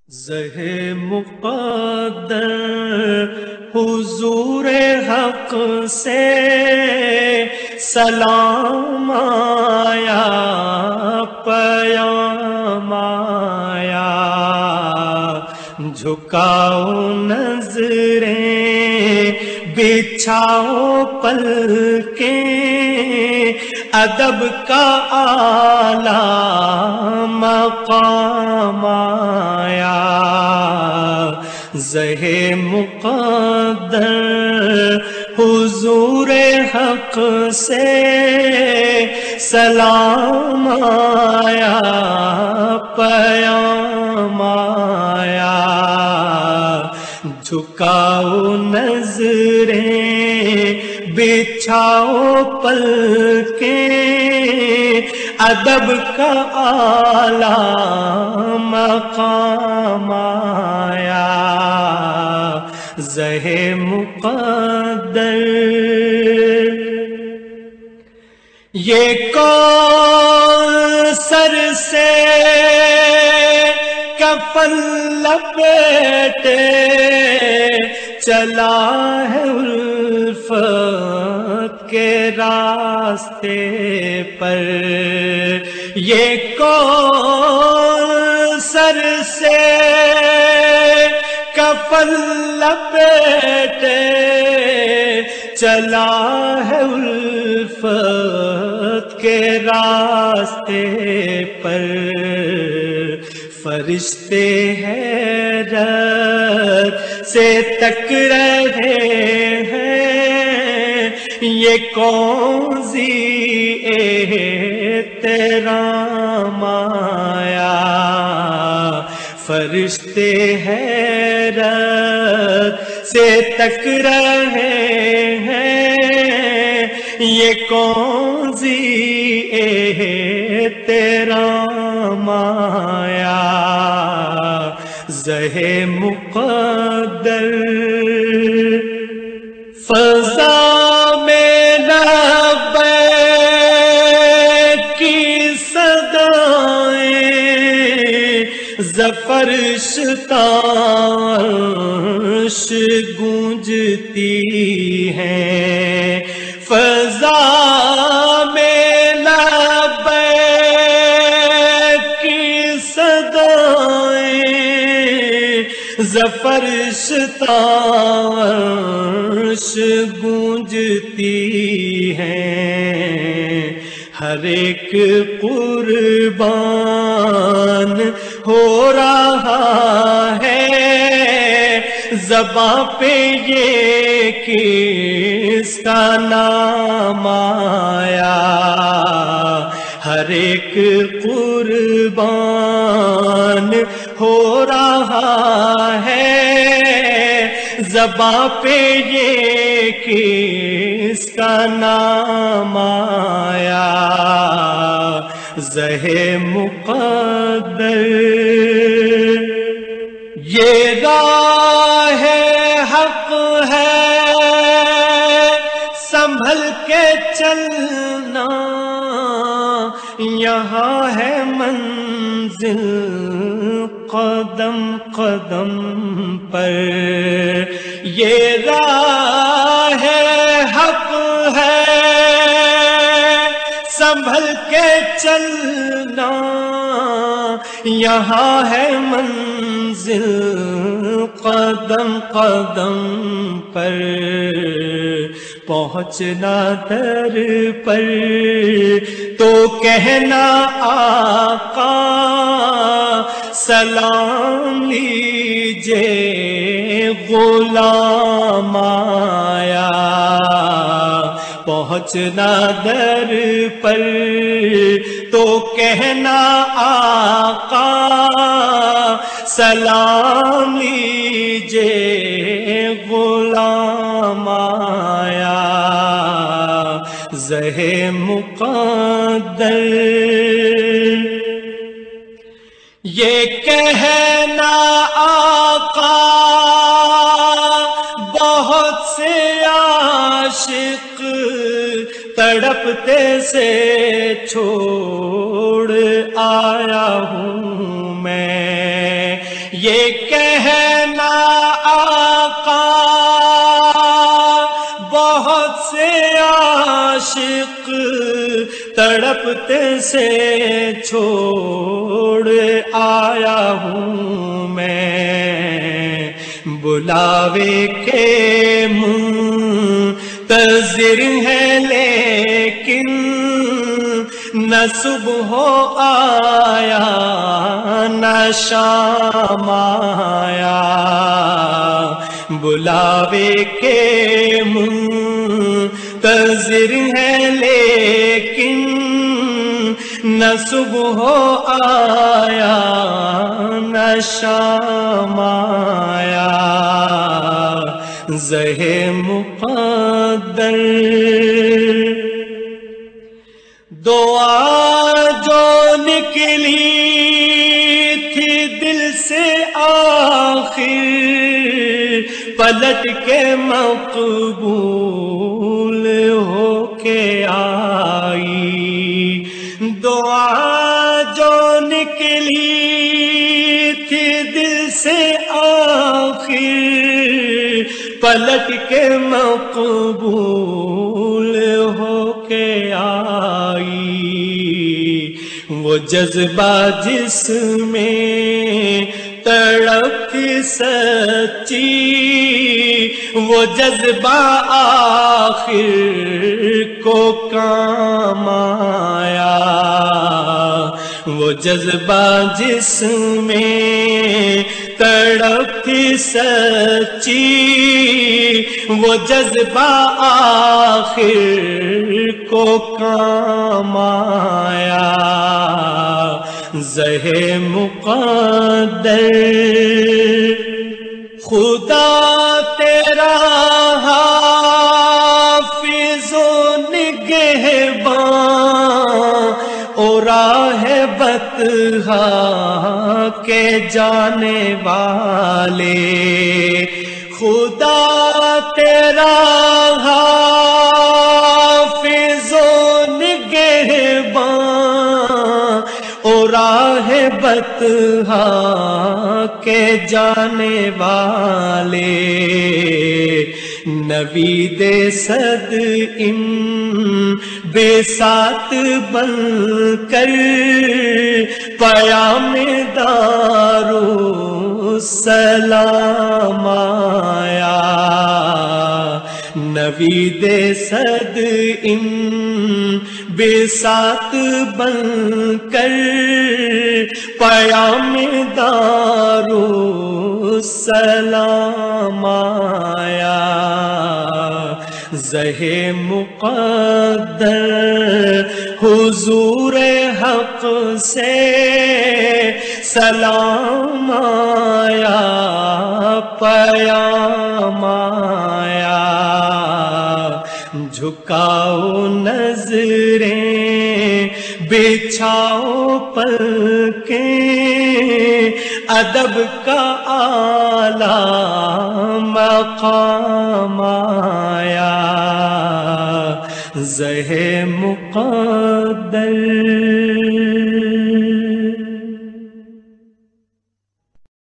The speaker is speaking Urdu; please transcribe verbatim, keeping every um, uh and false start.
زہے مقدر حضور حق سے سلام آیا، پیام آیا، جھکاؤ نظریں بچھاؤ پلکیں، ادب کا اعلیٰ مقام آیا۔ زہے مقدر حضور حق سے سلام آیا، پیام آیا، جھکاؤ نظریں بچھاؤ پلکیں، ادب کا اعلیٰ مقام آیا۔ زہے مقدر یہ کون سر سے کفن لپیٹے چلا ہے الفت کے راستے پر، یہ کون سر سے کفن لپیٹے چلا ہے الفت کے راستے پر، فرشتے حیرت سے تک رہے ہیں، یہ کون سی احترام آیا۔ فرشتے حیرت سے تک رہے ہیں، یہ کون سی احترام آیا۔ زہے مقدر فضا میں لبیک کی صدائیں ظفر شتاش گونجتی ہیں، فضا میں لبیک کی صدائیں ظفر شتاش گونجتی ہیں، ہر ایک قربان ہو رہا ہے، زباں پہ یہ کس کا نام آیا۔ ہر ایک قربان ہو رہا ہے، زباں پہ یہ کس کا نام آیا۔ زہے مقدر یہ راہ حق ہے، سنبھل کے چلنا، یہاں ہے منزل قدم قدم پر، یہ راہ حق ہے، سنبھل کے چلنا، یہاں ہے منزل قدم قدم پر، پہنچنا در پر تو کہنا آقا سلام لیجے غلام آیا۔ پہنچنا در پر تو کہنا آقا سلام لیجے غلام آیا۔ زہے مقدر یہ کہنا آقا بہت سے عاشق تڑپتے سے چھوڑ آیا ہوں میں، یہ تڑپتے سے چھوڑ آیا ہوں میں، بلاوے کے منتظر ہے لیکن نہ صبح آیا نہ شام آیا، بلاوے کے منتظر ہے لیکن نہ صبح آیا نہ شام آیا، زہے مقدر دعا جو نکلی تھی دل سے آخر پلٹ کے مقبول ہو کے آئی، دعا جو نکلی تھی دل سے آخر پلٹ کے مقبول ہو کے آئی، وہ جذبہ جس میں تڑپ تھی سچی وہ جذبہ آخر کو کام آیا، وہ جذبہ جس میں تڑپ تھی سچی وہ جذبہ آخر کو کام آیا، زہے مقدر خدا تیرا حافظ و نگہباں اور راہ بطحا کے جانے والے، خدا تیرا حافظ و نگہباں اور راہ بطحا کے جانے والے، نوید صد ام بے ساتھ بن کر پیام دارو سلام آیا، نوید صد ام بے ساتھ بن کر پیام دارو سلام آیا، زہے مقدر حضور حق سے سلام آیا پیام آیا، جھکاؤ نظریں بچھاؤ پلکیں ادب کا اعلیٰ مقام آیا، زہے مقدر